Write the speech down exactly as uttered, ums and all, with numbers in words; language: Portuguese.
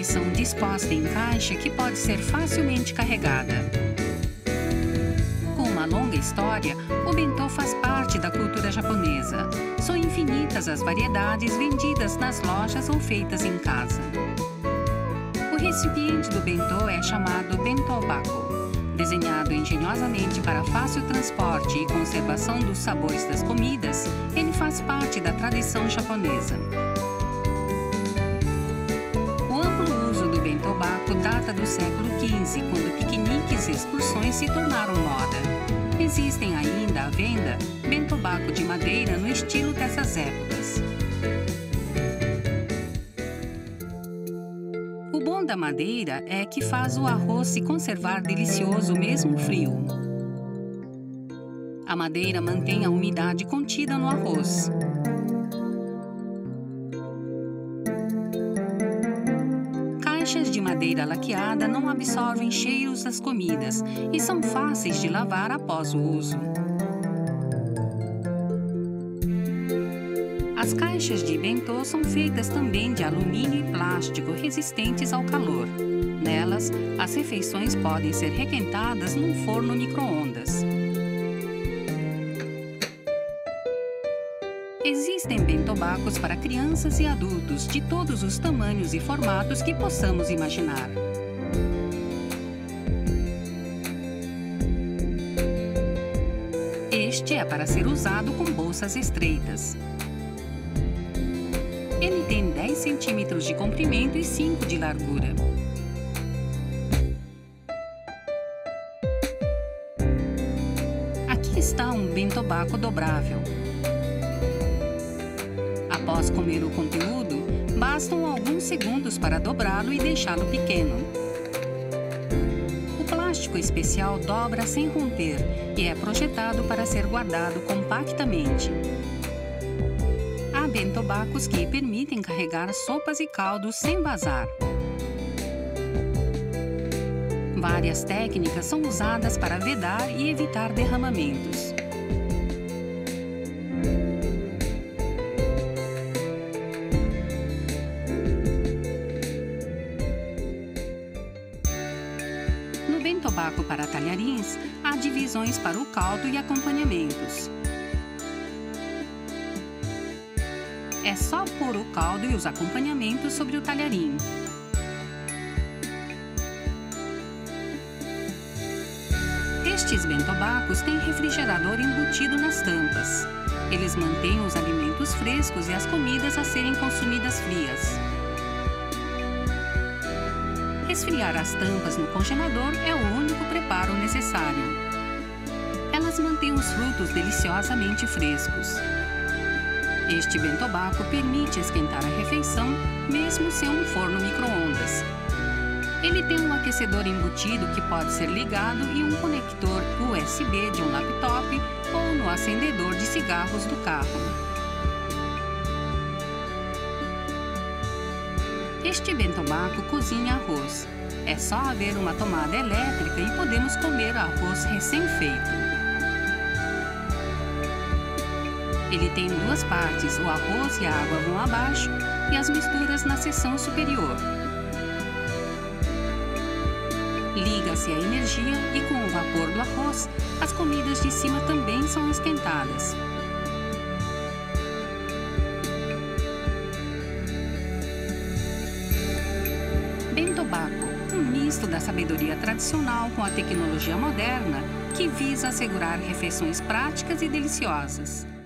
refeição disposta em caixa que pode ser facilmente carregada. Com uma longa história, o bentô faz parte da cultura japonesa. São infinitas as variedades vendidas nas lojas ou feitas em casa. O recipiente do bentô é chamado bentobako. Desenhado engenhosamente para fácil transporte e conservação dos sabores das comidas, ele faz parte da tradição japonesa. O amplo uso do bentobako data do século quinze, quando piqueniques e excursões se tornaram moda. Existem ainda à venda bentobako de madeira no estilo dessas épocas. O bom da madeira é que faz o arroz se conservar delicioso mesmo frio. A madeira mantém a umidade contida no arroz. Caixas de madeira laqueada não absorvem cheiros das comidas e são fáceis de lavar após o uso. As caixas de bentô são feitas também de alumínio e plástico resistentes ao calor. Nelas, as refeições podem ser requentadas num forno micro-ondas. Existem bentobacos para crianças e adultos de todos os tamanhos e formatos que possamos imaginar. Este é para ser usado com bolsas estreitas. Ele tem dez centímetros de comprimento e cinco de largura. Aqui está um bentobako dobrável. Após comer o conteúdo, bastam alguns segundos para dobrá-lo e deixá-lo pequeno. O plástico especial dobra sem romper e é projetado para ser guardado compactamente. Há bentobacos que permitem carregar sopas e caldos sem vazar. Várias técnicas são usadas para vedar e evitar derramamentos. No bentobako para talharins, há divisões para o caldo e acompanhamentos. É só pôr o caldo e os acompanhamentos sobre o talharim. Estes bentobacos têm refrigerador embutido nas tampas. Eles mantêm os alimentos frescos e as comidas a serem consumidas frias. Resfriar as tampas no congelador é o único preparo necessário. Elas mantêm os frutos deliciosamente frescos. Este bentobako permite esquentar a refeição, mesmo sem um forno micro-ondas. Ele tem um aquecedor embutido que pode ser ligado e um conector U S B de um laptop ou no acendedor de cigarros do carro. Este bentobako cozinha arroz. É só haver uma tomada elétrica e podemos comer arroz recém-feito. Ele tem duas partes, o arroz e a água vão abaixo e as misturas na seção superior. Liga-se a energia e com o vapor do arroz, as comidas de cima também são esquentadas. Bentobako, um misto da sabedoria tradicional com a tecnologia moderna que visa assegurar refeições práticas e deliciosas.